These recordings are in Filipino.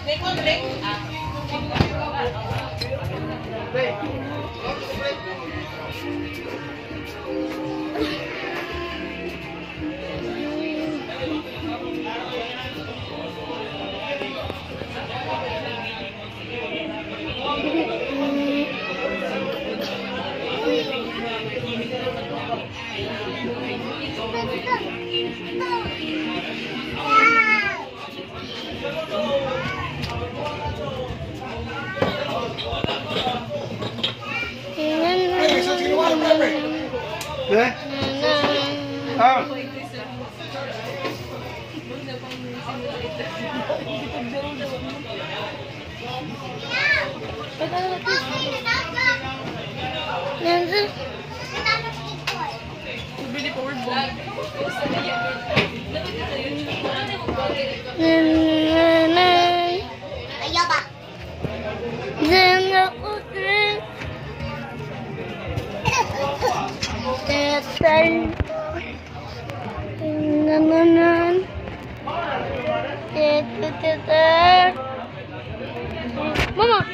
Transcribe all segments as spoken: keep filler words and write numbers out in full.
Deh. Ah. Mama.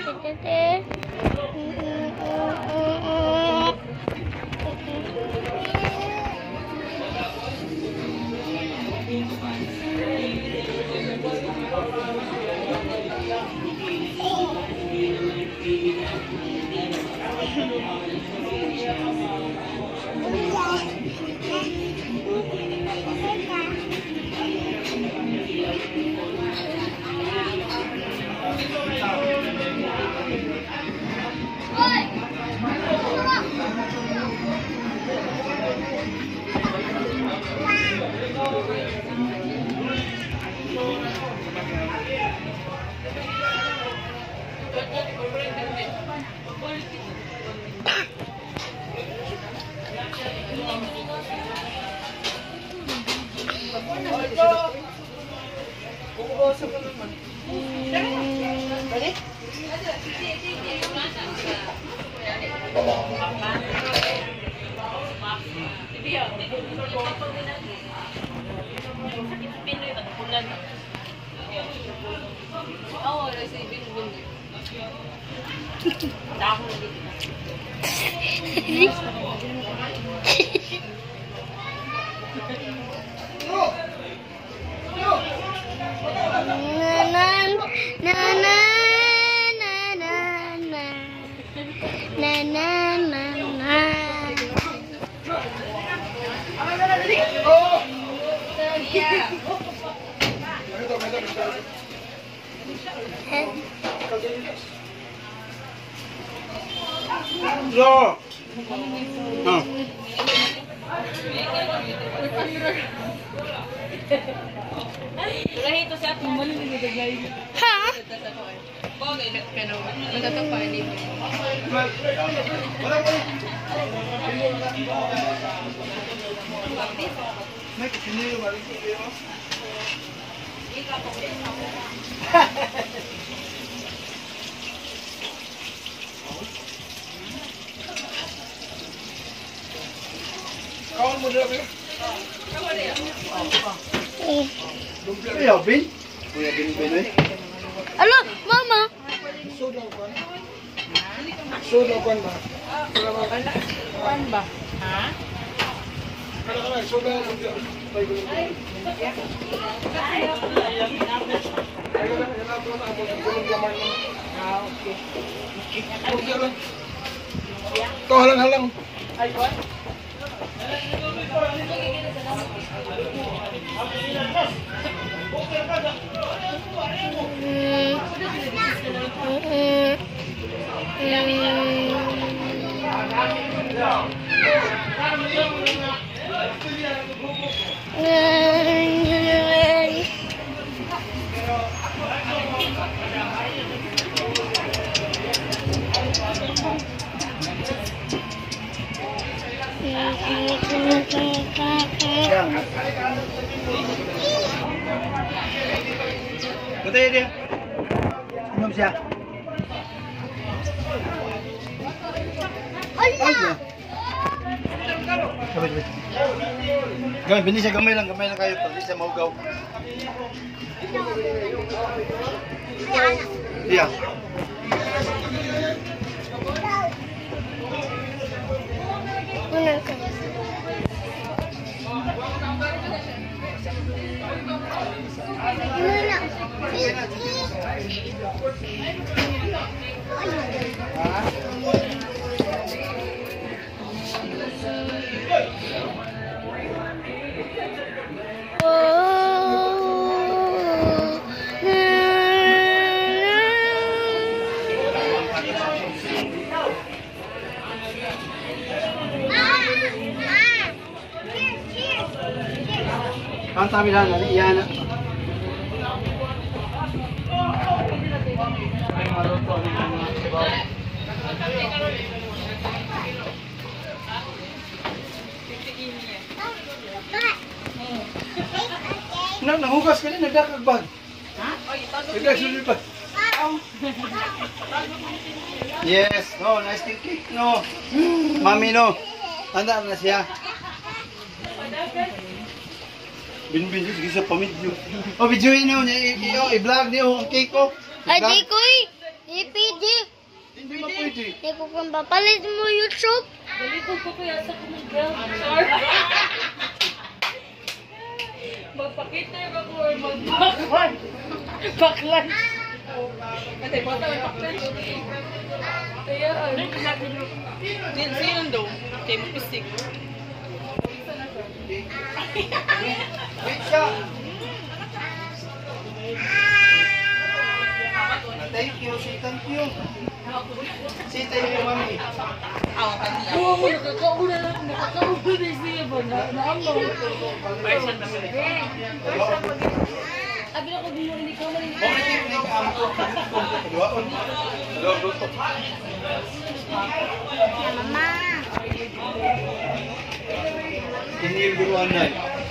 Zo. Ah. Ito sa ating mali ni Dagay. Ha? Bagay na kano. Matatapay ni. May kinilo mali ko. Kawan mo dito. Kawan dia. Eh. Kuya Bin? Kuya Bin Bin eh? Alo, Mama. Sudaw kan? Sudaw kan ba? Kuan ba? Ha? Kada kada sudaw mo dito. Ah, okay. Ito halang-halang. Ay, kuan? Betul dia. Minum siap. Allah. Gamay, gamay. Gamay, bindi siya, gamay lang, gamay lang kayo. Hindi siya maugaw. Iya. Bener kan? Ang tabi lang, iyan na. Na, nahugas ka rin, nagdakag bag. Ha? Nagdakag bag. Yes, no, nice cake, no. Mami, no. Handa na siya. Bin-bin, sige sa pamidyo. O, videoin niyo, i-vlog niyo ang cake ko. Ay, di ko eh. Di pwede. Hindi mo pwede. Di ko kung papalit mo YouTube. Dali ko pa kaya sa kumagal. Sorry. Magpakita yung ako or mag-baklan. Baklan. Ate, bata may baklan. Kaya, ano? Din, sino daw? Kaya mapisik. Wait siya. Thank you, say thank you. Say thank you, mami. Oo, nakakauna lang. Nakakauna na siya ba? Naambaw. Baisan na sila. Abi na ko din mo hindi ka man. Bakit yung nag-aampo? Pagwaon. Luto. Mama. Inil guruan na.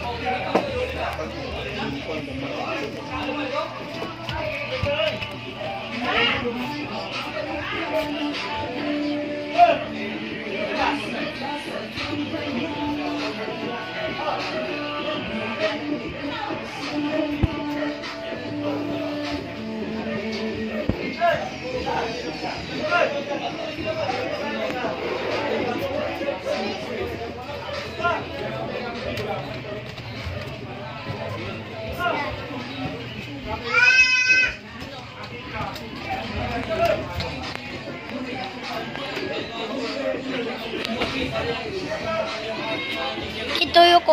Ituyo ko.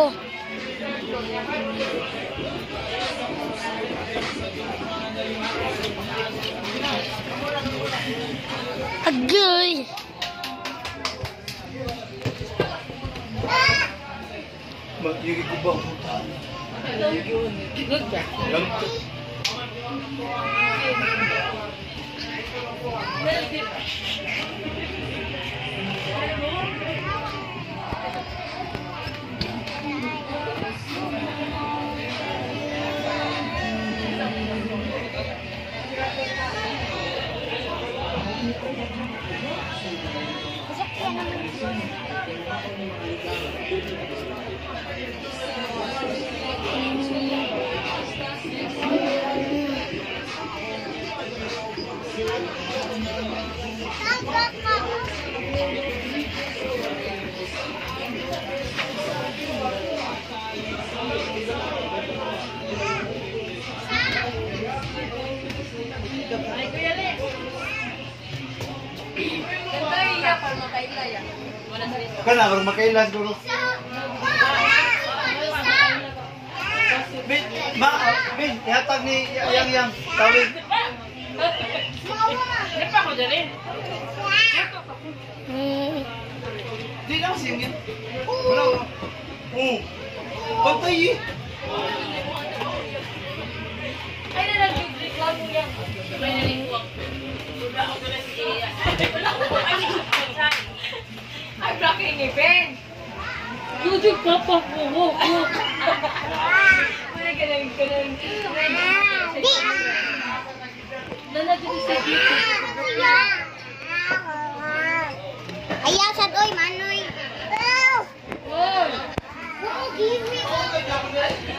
Agay. Mag-iri ko ba? Ganto. Kana orang makailas guru. Bin, ma, bin, ihatag ni yang yang tawid. Lepa ko dali. Di lang singin. Wala. Oh. Pantay. Ay na lang reklamo yan. May nalikuwang. Wala ako na si Iya. Wala ko ay I'm blocking ni Ben. Yujuk papa mo. Wala ka lang ka lang. Nana dito sa dito. Ayaw sad oy manoy. Give me